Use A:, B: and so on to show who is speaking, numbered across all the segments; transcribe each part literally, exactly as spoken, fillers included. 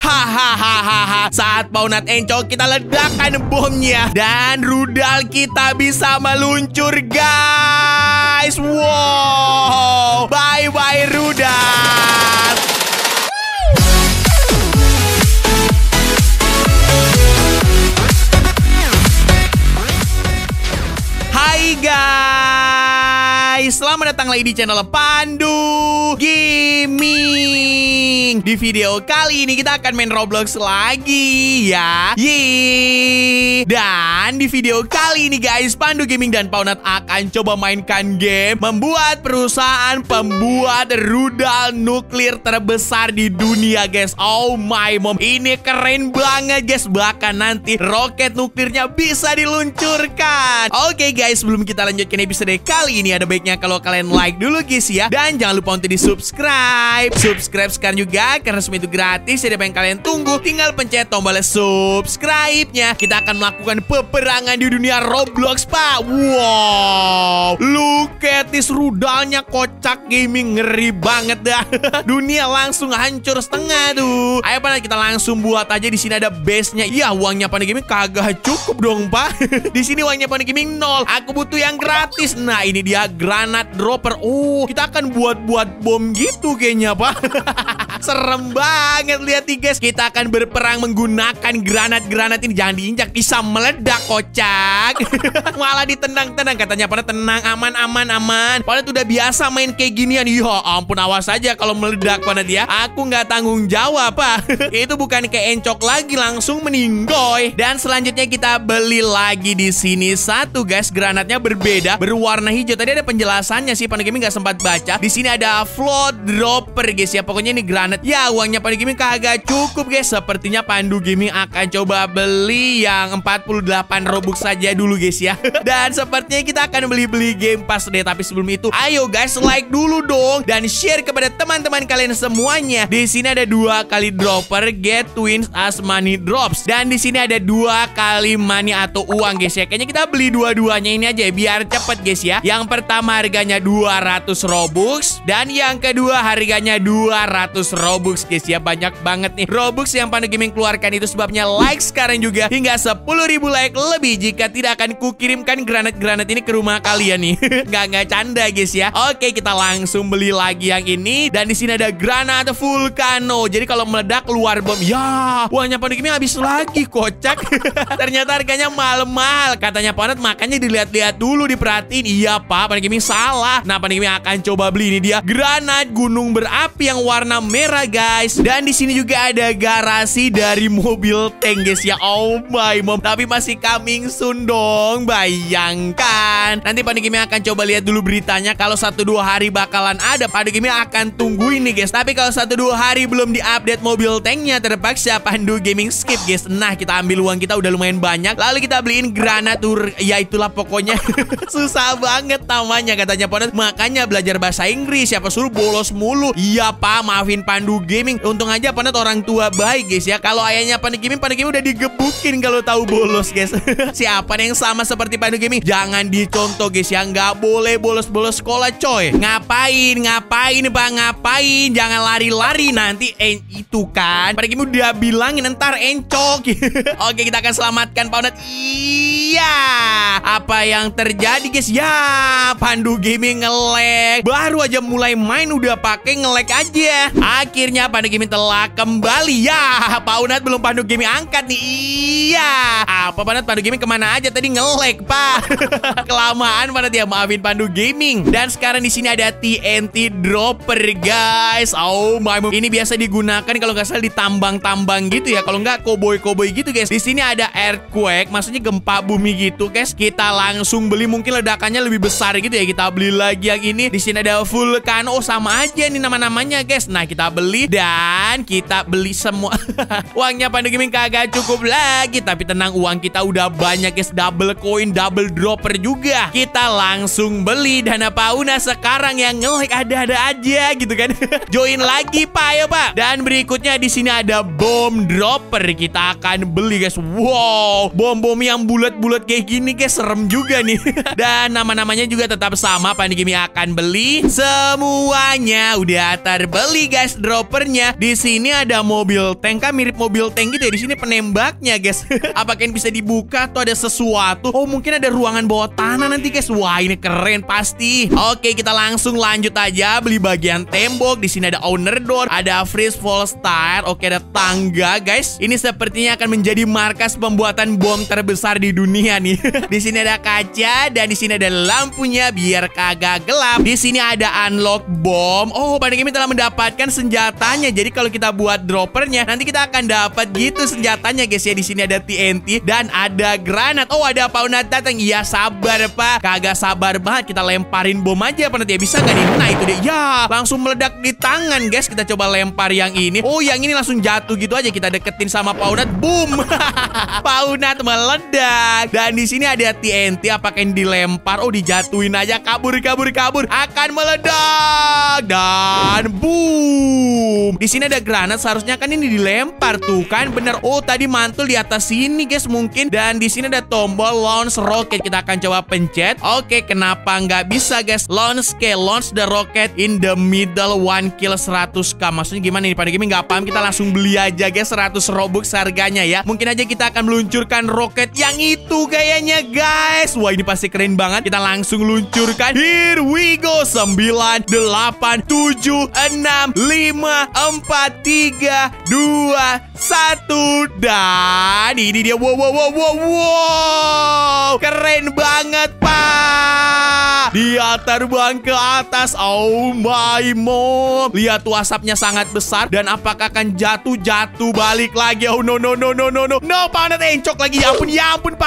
A: Hahaha. Saat Paunat Encok kita ledakan bomnya dan rudal kita bisa meluncur, guys. Wow. Bye-bye rudal. Hai guys, selamat datang lagi di channel Pandu Gaming. Di video kali ini kita akan main Roblox lagi ya. Yeay. Dan di video kali ini guys, Pandu Gaming dan Paunat akan coba mainkan game membuat perusahaan pembuat rudal nuklir terbesar di dunia guys. Oh my mom, ini keren banget guys. Bahkan nanti roket nuklirnya bisa diluncurkan. Oke guys, sebelum kita lanjutkan episode kali ini, ada baiknya kalau kalian like dulu guys ya. Dan jangan lupa untuk di subscribe. Subscribe sekarang juga karena semua itu gratis. Jadi apa yang kalian tunggu? Tinggal pencet tombol subscribe-nya. Kita akan melakukan peperangan di dunia Roblox pak. Wow, look at this, rudalnya kocak gaming, ngeri banget dah. Dunia langsung hancur setengah tuh. Ayo pak, kita langsung buat aja. Di sini ada base-nya. Iya, uangnya Pandu Gaming kagak cukup dong pak. Di sini uangnya Pandu Gaming nol. Aku butuh yang gratis. Nah ini dia granat dropper. Oh, kita akan buat-buat bom gitu kayaknya pak. Serem banget, lihat nih guys. Kita akan berperang menggunakan granat-granat ini. Jangan diinjak, bisa meledak kocak. Malah ditendang-tendang. Katanya pada tenang, aman, aman, aman. Pada udah biasa main kayak ginian. Ya ampun, awas aja kalau meledak pada dia. Aku nggak tanggung jawab pak. Itu bukan kayak encok lagi, langsung meninggoy. Dan selanjutnya kita beli lagi di sini satu guys. Granatnya berbeda, berwarna hijau. Tadi ada penjelasannya sih, Pandu Gaming nggak sempat baca. Di sini ada float dropper guys ya. Pokoknya ini granat. Ya uangnya Pandu Gaming kagak cukup guys. Sepertinya Pandu Gaming akan coba beli yang empat puluh delapan Robux saja dulu guys ya. Dan sepertinya kita akan beli-beli Game Pass deh. Tapi sebelum itu, ayo guys like dulu dong dan share kepada teman-teman kalian semuanya. Di sini ada dua kali dropper, get twins as money drops. Dan di sini ada dua kali money atau uang guys ya. Kayaknya kita beli dua-duanya ini aja ya, biar cepet guys ya. Yang pertama harganya dua ratus Robux dan yang kedua harganya dua ratus Robux guys ya. Banyak banget nih Robux yang Pandu Gaming keluarkan. Itu sebabnya like sekarang juga hingga sepuluh ribu like lebih. Jika tidak akan kukirimkan granat-granat ini ke rumah kalian nih. Gak nggak canda guys ya. Oke, kita langsung beli lagi yang ini. Dan di sini ada granat vulcano. Jadi kalau meledak keluar bom. Ya, uangnya Pandu Gaming habis lagi kocak. Ternyata harganya mahal-mahal. Katanya Paunat, makanya dilihat-lihat dulu, diperhatiin. Iya pak, Pandu Gaming salah. Nah, Pandu Gaming akan coba beli ini dia granat gunung berapi yang warna merah guys. Dan di sini juga ada garasi dari mobil tank guys ya. Oh my mom, tapi masih coming soon dong. Bayangkan nanti Pandu Gaming akan coba lihat dulu beritanya. Kalau satu dua hari bakalan ada, Pandu Gaming akan tungguin nih guys. Tapi kalau satu dua hari belum diupdate mobil tanknya, terpaksa Pandu Gaming skip guys. Nah, kita ambil uang kita udah lumayan banyak, lalu kita beliin granat tur. Ya itulah pokoknya. Susah banget namanya katanya Paunat. Makanya belajar bahasa Inggris, siapa suruh bolos mulu. Iya pak, maafin Pandu Gaming. Untung aja Paunat orang tua baik guys ya. Kalau ayahnya Pandu Gaming, Pandu Gaming udah digebukin kalau tahu bolos guys. Siapa yang sama seperti Pandu Gaming? Jangan dicontoh guys ya. Nggak boleh bolos-bolos sekolah coy. Ngapain? Ngapain pak? Ngapain? Jangan lari-lari nanti. Eh itu kan Pandu Gaming udah bilangin ntar encok. Oke, kita akan selamatkan Paunat. Iya. Apa yang terjadi guys? Ya, Pandu Gaming nge-lag. Baru aja mulai main udah pakai nge-lag aja. Akhirnya Pandu Gaming telah kembali. Ya, Paunat belum Pandu Gaming angkat nih. Iya. Apa Paunat, Pandu Gaming kemana aja tadi nge-lag pak? Kelamaan Paunat ya, maafin Pandu Gaming. Dan sekarang di sini ada T N T dropper guys. Oh my god. Ini biasa digunakan kalau nggak salah di tambang-tambang gitu ya. Kalau nggak koboi-koboi gitu guys. Di sini ada earthquake, maksudnya gempa bumi gitu guys. Kita langsung beli, mungkin ledakannya lebih besar gitu ya. Kita beli lagi yang ini. Di sini ada vulcano. Oh sama aja nih nama-namanya guys. Nah kita beli dan kita beli semua. Uangnya Pandu Gaming kagak cukup lagi. Tapi tenang, uang kita udah banyak guys. Double coin, double dropper juga. Kita langsung beli. Dana Pauna sekarang yang nge-like ada-ada aja gitu kan. Join lagi pak ya pak. Dan berikutnya di sini ada bom dropper. Kita akan beli guys. Wow, bom-bom yang bulat-bulat kayak gini guys, serem juga nih. Dan nama-namanya juga tetap sama, Pandu Gaming akan beli. Semuanya udah terbeli guys. droppernya. Di sini ada mobil tank, kan mirip mobil tank gitu ya. Di sini penembaknya, guys. Apakah ini bisa dibuka atau ada sesuatu? Oh, mungkin ada ruangan bawah tanah nanti, guys. Wah, ini keren pasti. Oke, kita langsung lanjut aja beli bagian tembok. Di sini ada owner door, ada freeze fall style. Oke, ada tangga, guys. Ini sepertinya akan menjadi markas pembuatan bom terbesar di dunia nih. Di sini ada kaca dan di sini ada lampunya biar kagak gelap. Di sini ada unlock bom. Oh, Panda Gaming telah mendapatkan senjatanya. Jadi kalau kita buat droppernya, nanti kita akan dapat gitu senjatanya, guys ya. Di sini ada T N T dan ada granat. Oh, ada Paunat datang. Iya, sabar, Pak. Kagak sabar banget. Kita lemparin bom aja, Paunat ya. Bisa nggak nih? Nah, itu dia. Ya, langsung meledak di tangan, guys. Kita coba lempar yang ini. Oh, yang ini langsung jatuh gitu aja. Kita deketin sama Paunat. Boom. Paunat meledak. Dan di sini ada T N T. Apakah yang dilempar? Oh, dijatuhin aja. Kabur, kabur, kabur. Akan meledak. Dan boom. Di sini ada granat. Seharusnya kan ini dilempar tuh kan. Bener. Oh, tadi mantul di atas sini, guys, mungkin. Dan di sini ada tombol launch rocket. Kita akan coba pencet. Oke, kenapa nggak bisa, guys? Launch ke launch the rocket in the middle one kill seratus k. Maksudnya gimana nih? Pada Gaming nggak paham. Kita langsung beli aja, guys. seratus robux harganya ya. Mungkin aja kita akan meluncurkan roket yang itu kayaknya, guys. Wah, ini pasti keren banget. Kita langsung luncurkan. Here we go. sembilan, delapan, tujuh, enam, lima, empat, tiga, dua, satu. Dan ini dia. Wow, wow, wow, wow, wow. Keren banget, Pak. Dia terbang ke atas. Oh my mom. Lihat tuh, asapnya sangat besar. Dan apakah akan jatuh-jatuh balik lagi? Oh no, no, no, no, no, no. No, Paunat encok lagi. Ya ampun, ya ampun,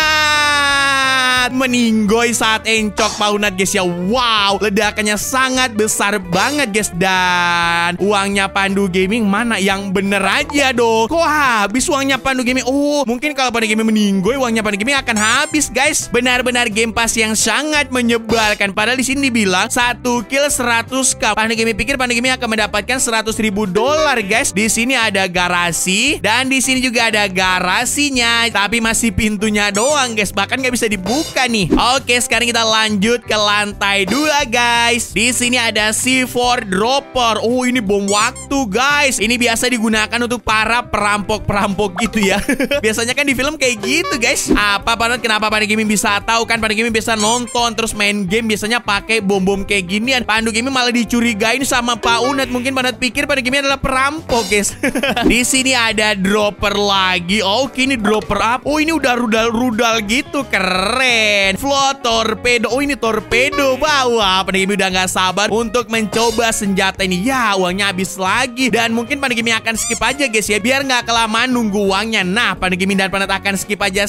A: Paunat. Meninggoy saat encok Paunat, guys ya. Wow, ledakannya sangat besar banget, guys. Dan uangnya Pandu Gaming mana? Yang bener aja dong. Kok habis uangnya Pandu Gaming? Oh, mungkin kalau Pandu Gaming meninggoy, uangnya Pandu Gaming akan habis, guys. Benar-benar game pass yang sangat menyebalkan. Padahal di sini dibilang satu kill seratus k. Pandu Gaming pikir Pandu Gaming akan mendapatkan seratus ribu dolar, guys. Di sini ada garasi dan di sini juga ada garasinya, tapi masih pintunya doang, guys. Bahkan nggak bisa dibuka nih. Oke, sekarang kita lanjut ke lantai dua, guys. Di sini ada C four dropper. Oh, ini bom waktu, guys. Ini biasa digunakan untuk para perampok-perampok gitu ya. Biasanya kan di film kayak gitu, guys. Apa Paunat? Kenapa Pandu Gaming bisa tahu? Kan Pandu Gaming bisa nonton terus main game biasanya pakai bom-bom kayak ginian. Pandu Gaming malah dicurigain sama Paunat. Mungkin Paunat pikir Pandu Gaming adalah perampok, guys. Di sini ada dropper lagi. Oke, ini dropper up. Oh, ini udah rudal-rudal gitu. Keren. Float torpedo. Oh, ini torpedo. Wah, Pandu Gaming udah nggak sabar untuk mencoba senjata ini. Ya, uangnya habis lagi. Dan mungkin Pandu Gaming akan skip aja, guys ya, biar nggak kelamaan nunggu uangnya. Nah, Pandu Gaming dan Paunat akan skip aja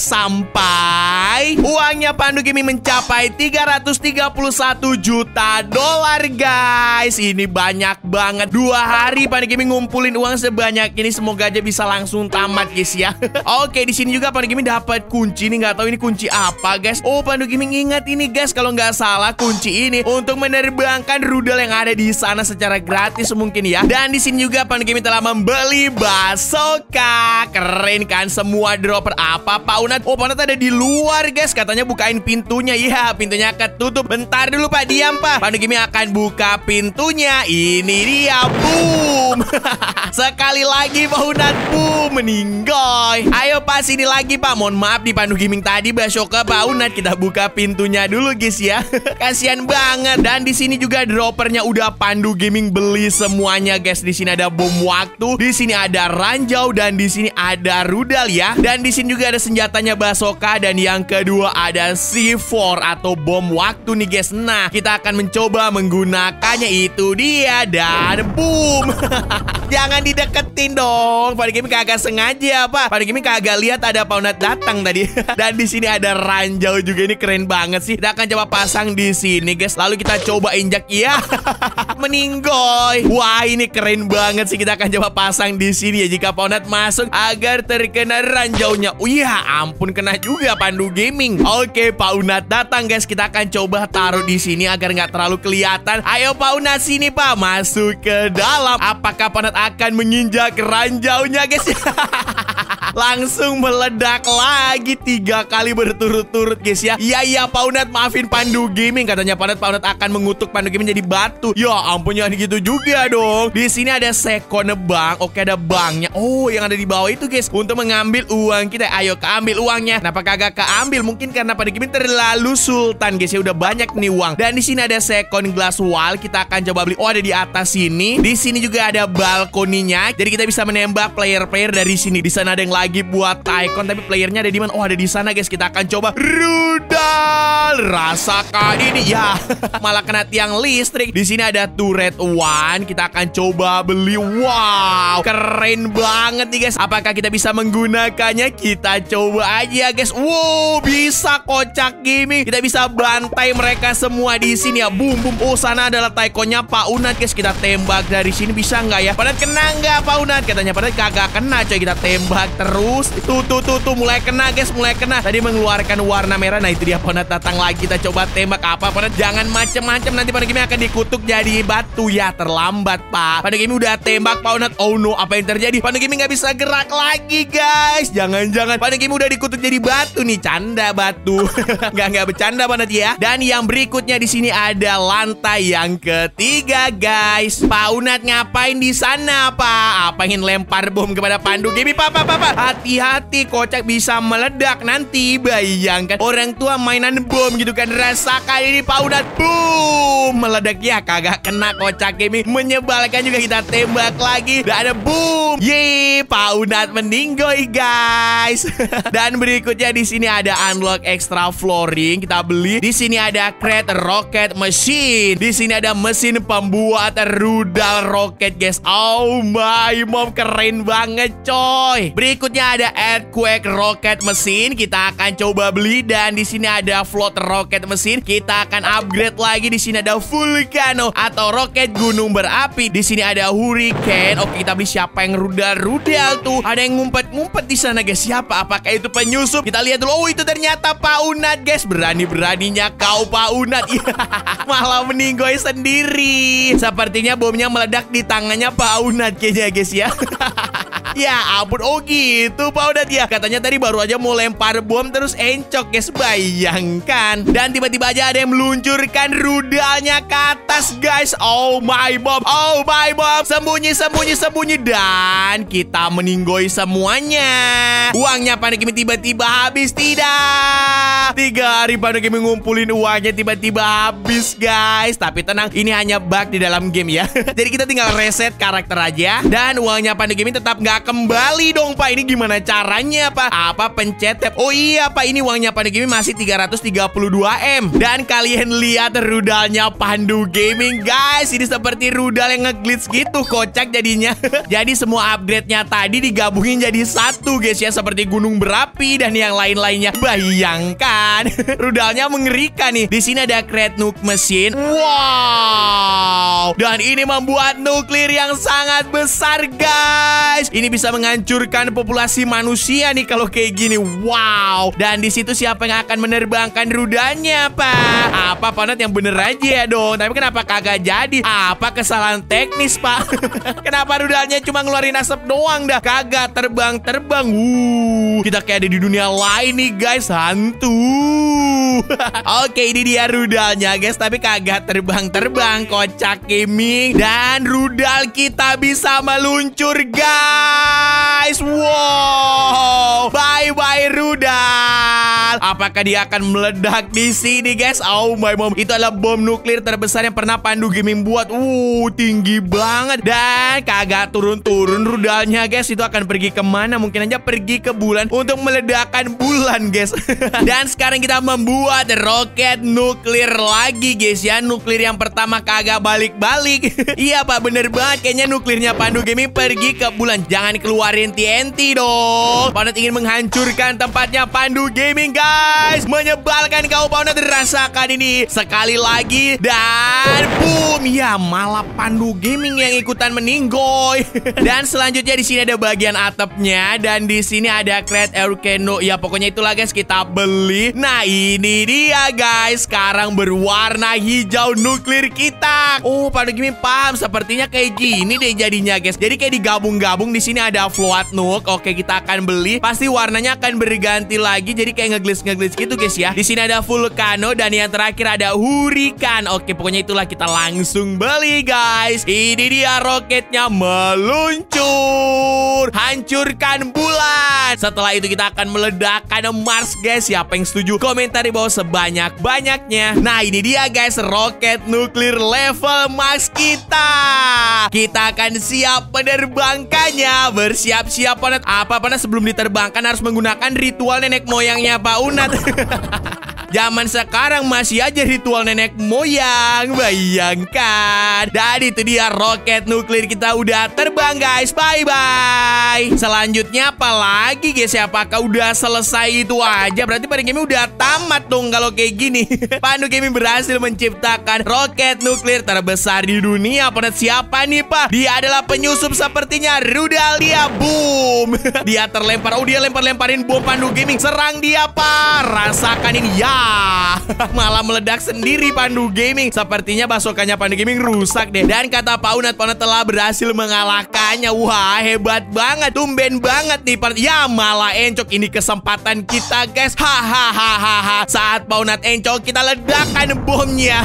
A: sampai uangnya Pandu Gaming mencapai tiga ratus tiga puluh satu juta dolar, guys. Ini banyak banget. Dua hari Pandu Gaming ngumpulin uang sebanyak ini. Semoga aja bisa langsung tamat, guys ya. Oke, di sini juga Pandu Gaming dapat kunci nih. Nggak tahu ini kunci apa, guys. Oh, Pandu Gaming ingat ini, guys. Kalau nggak salah kunci ini untuk menerbangkan rudal yang ada di sana secara gratis mungkin ya. Dan di sini juga Pandu Gaming telah membeli bazooka. Keren kan? Semua dropper. Apa Paunat? Oh, Paunat ada di luar, guys. Katanya bukain pintunya. Iya, pintunya ketutup. Bentar dulu, Pak. Diam, Pak. Pandu Gaming akan buka pintunya. Ini dia. Boom. Sekali lagi Paunat. Boom. Meninggoy. Ayo, Pak. Sini lagi, Pak. Mohon maaf di Pandu Gaming tadi bazooka Paunat. Kita buka pintunya dulu, guys ya. Kasian banget. Dan di sini juga droppernya udah Pandu Gaming beli semuanya, guys. Di sini ada bom waktu. Di sini ada ranjau dan di sini ada rudal ya. Dan di sini juga ada senjatanya bazooka dan yang kedua ada C four atau bom waktu nih, guys. Nah, kita akan mencoba menggunakannya. Itu dia. Dan boom. Jangan dideketin dong. Pandu Gaming kagak sengaja, Pak. Pandu Gaming kagak lihat ada Paunat datang tadi. Dan di sini ada ranjau juga. Ini keren banget sih. Kita akan coba pasang di sini, guys. Lalu kita coba injak. Iya. Meninggoy. Wah, ini keren banget sih. Kita akan coba pasang di sini ya. Jika Paunat masuk agar terkena ranjaunya. Oh iya, ampun, kena juga Pandu Gaming. Oke, Paunat datang, guys. Kita akan coba taruh di sini agar nggak terlalu kelihatan. Ayo Paunat, sini Pak, masuk ke dalam. Apakah Paunat akan menginjak ranjaunya, guys? Langsung meledak lagi tiga kali berturut-turut guys ya. Iya iya Pak Unat, maafin Pandu Gaming. Katanya Pak Unat, Pak Unat akan mengutuk Pandu Gaming jadi batu. Ya ampun, jangan gitu juga dong. Di sini ada second bank. Oke, ada banknya. Oh, yang ada di bawah itu guys, untuk mengambil uang kita. Ayo keambil uangnya. Kenapa kagak keambil? Mungkin karena Pandu Gaming terlalu sultan guys ya. Udah banyak nih uang. Dan di sini ada second glass wall. Kita akan coba beli. Oh, ada di atas sini. Di sini juga ada balkoninya. Jadi kita bisa menembak player-player dari sini. Di sana ada yang lagi buat icon, tapi playernya ada di mana? Oh, ada di sana guys. Kita akan coba. Rudal, rasakan ini ya. Malah kena tiang listrik. Di sini ada turret one. Kita akan coba beli. Wow, keren banget nih guys. Apakah kita bisa menggunakannya? Kita coba aja guys. Wow, bisa Kocak Gaming. Kita bisa bantai mereka semua di sini ya. Boom boom. Oh, sana adalah taikonnya Pak Unat guys. Kita tembak dari sini, bisa nggak ya? Padahal kena nggak Pak Unat? Katanya padahal kagak kena coy. Kita tembak terus. Tuh tuh tuh tuh mulai kena guys, mulai kena. Tadi mengeluarkan warna merah. Nah itu dia Pak Unat datang lagi. Kita coba tembak apa? Pak Unat jangan macem-macem, nanti Pandu Gaming akan dikutuk jadi batu ya. Terlambat Pak. Pandu Gaming udah tembak Pak Unat. Oh no, apa yang terjadi? Pandu Gaming nggak bisa gerak lagi guys. Jangan-jangan Pandu Gaming udah dikutuk jadi batu nih. Canda batu. Nggak nggak bercanda Pak Unat ya. Dan yang berikutnya di sini ada lantai yang ketiga guys. Pak Unat ngapain di sana Pak? Apa ingin lempar bom kepada Pandu Gaming? Papa papa, hati-hati Kocak bisa meledak nanti. Bayangkan orang tua mainan bom gitu kan. Rasakan ini Pak Unat. Boom, meledak ya. Kagak kena Kocak Gaming. Menyebalkan juga, kita tembak lagi. Dan ada boom. Yeay, Pak Unat meninggoy guys. Dan berikutnya di sini ada unlock extra flooring. Kita beli. Di sini ada crate rocket machine. Di sini ada mesin pembuat rudal roket guys. Oh my mom, keren banget coy. Berikutnya ada earthquake rocket mesin. Kita akan coba beli. Dan di sini ada float rocket mesin. Kita akan upgrade lagi. Di sini ada volcano atau roket gunung berapi. Di sini ada hurricane. Oke, kita beli. Siapa yang rudal-rudal tuh? Ada yang ngumpet-ngumpet di sana guys. Siapa? Apakah itu penyusup? Kita lihat dulu. Oh, itu ternyata Pak Unat guys. Berani-beraninya kau Pak Unat. Malah meninggoy sendiri. Sepertinya bomnya meledak di tangannya Pak Unat kayaknya guys ya. Ya ampun, oh gitu Pak Unat ya. Katanya tadi baru aja mau lempar bom terus encok guys. Bayangkan. Dan tiba-tiba aja ada yang meluncurkan rudalnya ke atas guys. Oh my mom, oh my mom. Sembunyi, sembunyi, sembunyi. Dan kita meninggoy semuanya. Uangnya Pandu Gaming tiba-tiba habis. Tidak. Tiga hari Pandu Gaming ngumpulin uangnya tiba-tiba habis guys. Tapi tenang, ini hanya bug di dalam game ya. Jadi kita tinggal reset karakter aja. Dan uangnya Pandu Gaming tetap nggak kembali dong Pak. Ini gimana caranya Pak? Apa pencet tab? Oh iya Pak, ini uangnya Pandu Gaming masih tiga ratus tiga puluh dua M. Dan kalian lihat rudalnya Pandu Gaming guys. Ini seperti rudal yang ngeglitch gitu. Kocak jadinya. Jadi semua upgrade-nya tadi digabungin jadi satu guys ya. Seperti gunung berapi dan yang lain-lainnya. Bayangkan. Rudalnya mengerikan nih. Di sini ada crate nuke mesin. Wow. Dan ini membuat nuklir yang sangat besar guys. Ini bisa menghancurkan populasi manusia nih kalau kayak gini. Wow. Dan di situ siapa yang akan menerbangkan rudalnya Pak? Apa Pak Unat yang bener aja ya dong. Tapi kenapa kagak jadi? Apa kesalahan teknis Pak? Kenapa rudalnya cuma ngeluarin asap doang dah? Kagak terbang-terbang. Wuh, kita kayak ada di dunia lain nih guys. Hantu. Oke, ini dia rudalnya guys. Tapi kagak terbang-terbang. Kocak Gaming. Dan rudal kita bisa meluncur guys. Wow. Bye-bye rudal. Apakah dia akan meledak di sini guys? Oh my mom. Itu adalah bom nuklir terbesar yang pernah Pandu Gaming buat. Uh, tinggi banget. Dan kagak turun-turun rudalnya guys. Itu akan pergi kemana? Mungkin aja pergi ke bulan untuk meledakkan bulan guys. Dan sekarang kita membuat roket nuklir lagi guys ya. Nuklir yang pertama kagak balik-balik. Iya Pak, bener banget. Kayaknya nuklirnya Pandu Gaming pergi ke bulan. Jangan keluarin T N T dong. Pak Unat ingin menghancurkan tempatnya Pandu Gaming guys. guys. Menyebalkan kau Paunat, rasakan ini sekali lagi. Dan boom, ya malah Pandu Gaming yang ikutan meninggoy. Dan selanjutnya di sini ada bagian atapnya dan di sini ada Create Aircano. Ya pokoknya itulah guys, kita beli. Nah ini dia guys, sekarang berwarna hijau nuklir kita. Oh Pandu Gaming paham, sepertinya kayak gini deh jadinya guys. Jadi kayak digabung-gabung, di sini ada float nuke. Oke, kita akan beli. Pasti warnanya akan berganti lagi, jadi kayak ngeglis-ngeglis gitu guys ya. Di sini ada Vulcano dan yang terakhir ada Hurricane. Oke, pokoknya itulah, kita langsung beli guys. Ini dia roketnya meluncur, hancurkan bulan. Setelah itu kita akan meledakkan Mars guys. Siapa yang setuju? Komentar di bawah sebanyak-banyaknya. Nah ini dia guys, roket nuklir level max kita. Kita akan siap menerbangkannya. Bersiap-siap Paunat. Apa Paunat, sebelum diterbangkan harus menggunakan ritual nenek moyangnya Pak Unat. Zaman sekarang masih aja ritual nenek moyang, bayangkan. Dan itu dia roket nuklir kita udah terbang guys. Bye-bye. Selanjutnya apa lagi guys? Apakah udah selesai itu aja? Berarti Pandu Gaming udah tamat dong kalau kayak gini. Pandu Gaming berhasil menciptakan roket nuklir terbesar di dunia. Pada siapa nih Pak? Dia adalah penyusup sepertinya, Rudalia. Boom. Dia terlempar. Oh dia lempar-lemparin bom Pandu Gaming. Serang dia Pak. Rasakan ini ya. Malah meledak sendiri Pandu Gaming. Sepertinya basokannya Pandu Gaming rusak deh. Dan kata Pak Unat, Paunat telah berhasil mengalahkannya. Wah hebat banget, tumben banget nih Paunat. Ya malah encok, ini kesempatan kita guys. Hahaha. Saat Paunat encok, kita ledakan bomnya.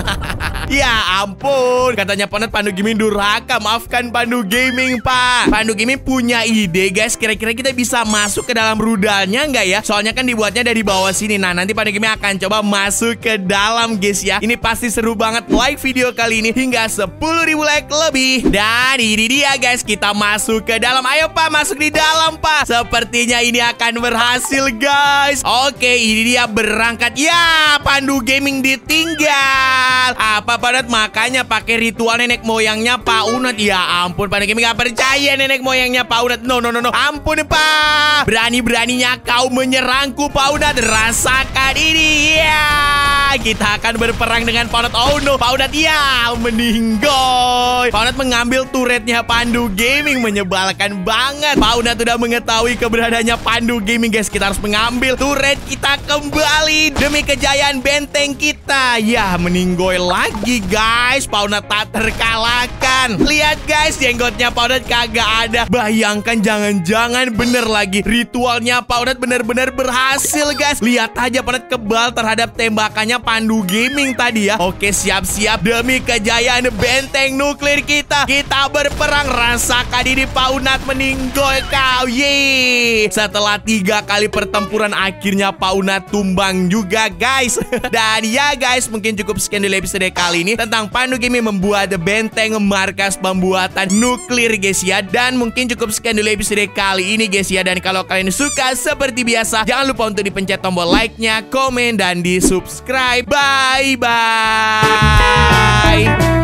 A: Ya ampun, katanya Paunat Pandu Gaming durhaka. Maafkan Pandu Gaming Pak. Pandu Gaming punya ide guys. Kira-kira kita bisa masuk ke dalam rudalnya nggak ya? Soalnya kan dibuatnya dari bawah sini. Nah nanti Pandu Gaming akan coba masuk ke dalam guys ya. Ini pasti seru banget. Like video kali ini hingga sepuluh ribu like lebih. Dan ini dia guys, kita masuk ke dalam. Ayo Pak, masuk di dalam Pak. Sepertinya ini akan berhasil guys. Oke, ini dia berangkat. Ya, Pandu Gaming ditinggal. Apa Paunat? Makanya pakai ritual nenek moyangnya Pak Unat. Ya ampun, Pandu Gaming gak percaya nenek moyangnya Pak Unat. No no no no. Ampun Pak. Berani-beraninya kau menyerangku Pak Unat. Rasakan ini. Ya, kita akan berperang dengan Paunat. Oh no, Paunat ya meninggoy. Paunat mengambil turretnya Pandu Gaming, menyebalkan banget. Paunat udah mengetahui keberadaannya Pandu Gaming guys. Kita harus mengambil turret kita kembali demi kejayaan benteng kita. Ya, meninggoy lagi guys. Paunat tak terkalahkan. Lihat guys, jenggotnya Paunat kagak ada. Bayangkan, jangan-jangan bener lagi ritualnya Paunat bener-bener berhasil guys. Lihat aja Paunat kebal terhadap tembakannya Pandu Gaming tadi ya. Oke, siap-siap demi kejayaan benteng nuklir kita. Kita berperang. Rasakan ini Paunat meninggoy kau. Yeay. Setelah tiga kali pertempuran akhirnya Paunat tumbang juga guys. Dan ya guys, mungkin cukup sekian dulu episode kali ini tentang Pandu Gaming membuat benteng markas pembuatan nuklir guys ya. Dan mungkin cukup sekian dulu episode kali ini guys ya. Dan kalau kalian suka seperti biasa, jangan lupa untuk dipencet tombol like-nya, komen, dan di subscribe. Bye bye.